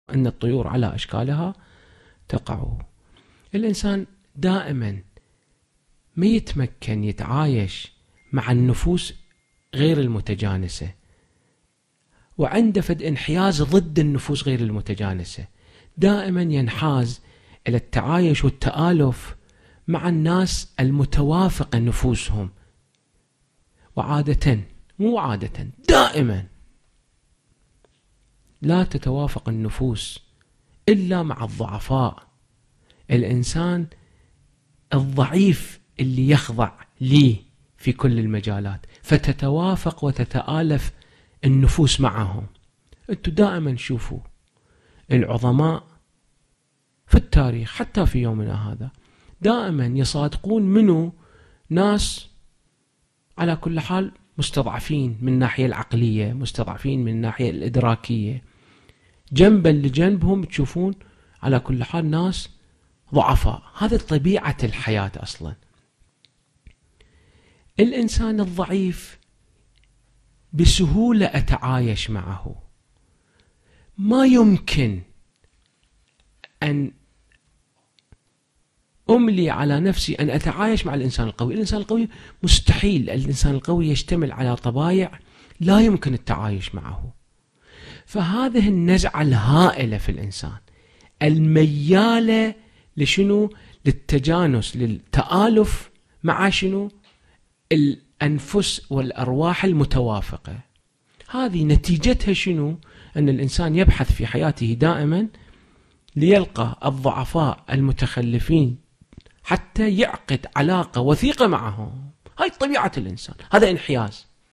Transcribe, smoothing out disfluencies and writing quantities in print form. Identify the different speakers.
Speaker 1: أن الطيور على أشكالها تقع. الإنسان دائما ما يتمكن يتعايش مع النفوس غير المتجانسة، وعنده فد انحياز ضد النفوس غير المتجانسة، دائما ينحاز إلى التعايش والتآلف مع الناس المتوافقة نفوسهم. وعادة، مو عادة، دائما لا تتوافق النفوس إلا مع الضعفاء. الإنسان الضعيف اللي يخضع لي في كل المجالات، فتتوافق وتتآلف النفوس معهم. انتوا دائما شوفوا العظماء في التاريخ حتى في يومنا هذا دائما يصادقون منه ناس على كل حال مستضعفين من الناحية العقلية، مستضعفين من الناحية الإدراكية، جنبا لجنبهم تشوفون على كل حال ناس ضعفاء. هذا طبيعة الحياة أصلا. الإنسان الضعيف بسهولة أتعايش معه، ما يمكن أن أملي على نفسي أن أتعايش مع الإنسان القوي. الإنسان القوي مستحيل، الإنسان القوي يشتمل على طبايع لا يمكن التعايش معه. فهذه النزعة الهائلة في الإنسان الميالة لشنو؟ للتجانس، للتآلف مع شنو؟ الأنفس والأرواح المتوافقة. هذه نتيجتها شنو؟ أن الإنسان يبحث في حياته دائما ليلقى الضعفاء المتخلفين حتى يعقد علاقة وثيقة معهم. هاي طبيعة الإنسان، هذا انحياز.